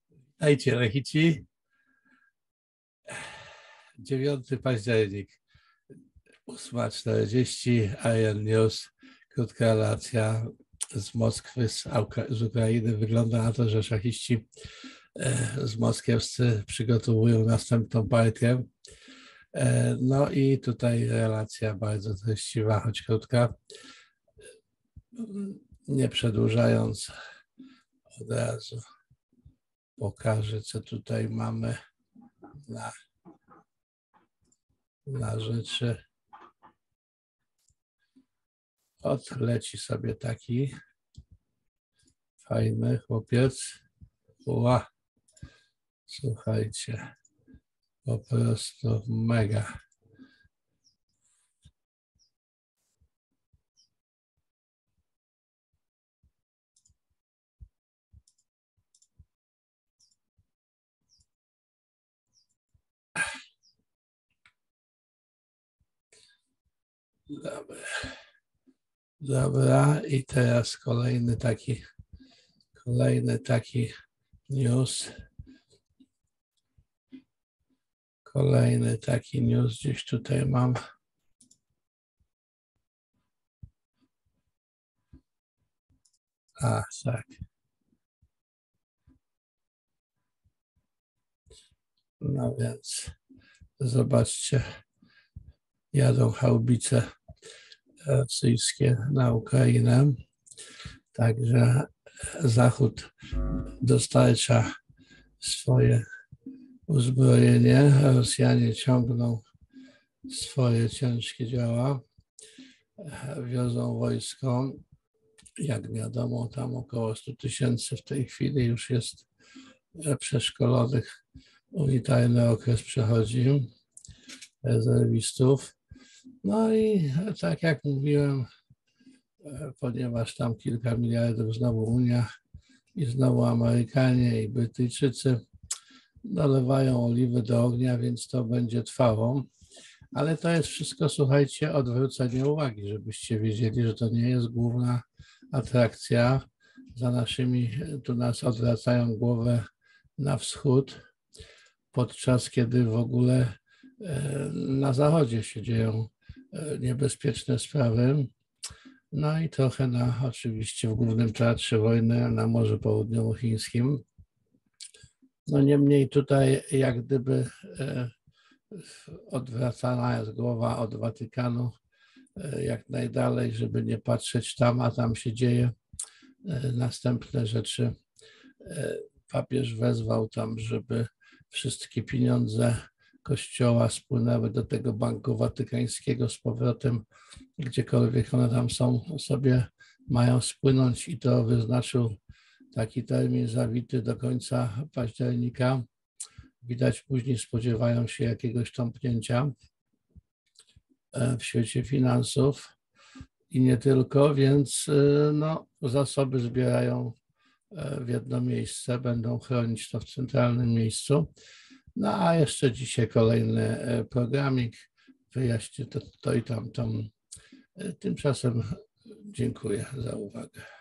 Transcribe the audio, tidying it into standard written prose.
Witajcie, Lechici. 9 październik, 8:40, Iron News. Krótka relacja z Moskwy, z Ukrainy. Wygląda na to, że szachiści z moskiewscy przygotowują następną partię. No i tutaj relacja bardzo treściwa, choć krótka. Nie przedłużając, od razu pokażę, co tutaj mamy na rzeczy. Leci sobie taki fajny chłopiec. Ła, słuchajcie, po prostu mega. Dobra, i teraz kolejny news. Kolejny taki news gdzieś tutaj mam. A, tak. No więc zobaczcie, jadą haubice rosyjskie na Ukrainę. Także Zachód dostarcza swoje uzbrojenie, Rosjanie ciągną swoje ciężkie działa, wiozą wojsko. Jak wiadomo, tam około 100 000 w tej chwili już jest przeszkolonych. Unitarny okres przechodzi, rezerwistów. No i tak jak mówiłem, ponieważ tam kilka miliardów znowu Unia i znowu Amerykanie i Brytyjczycy dolewają oliwy do ognia, więc to będzie trwało. Ale to jest wszystko, słuchajcie, odwrócenie uwagi, żebyście wiedzieli, że to nie jest główna atrakcja. Za naszymi, tu nas odwracają głowę na wschód, podczas kiedy w ogóle na zachodzie się dzieją niebezpieczne sprawy. No i trochę oczywiście w głównym teatrze wojny na Morzu Południowochińskim. No niemniej tutaj jak gdyby odwracana jest głowa od Watykanu jak najdalej, żeby nie patrzeć tam, a tam się dzieje następne rzeczy. Papież wezwał tam, żeby wszystkie pieniądze Kościoła spłynęły do tego Banku Watykańskiego z powrotem, gdziekolwiek one tam są, sobie mają spłynąć, i to wyznaczył taki termin zawity do końca października. Widać, później spodziewają się jakiegoś tąpnięcia w świecie finansów i nie tylko, więc no, zasoby zbierają w jedno miejsce, będą chronić to w centralnym miejscu. No a jeszcze dzisiaj kolejny programik wyjaśnię to i tamto. Tymczasem dziękuję za uwagę.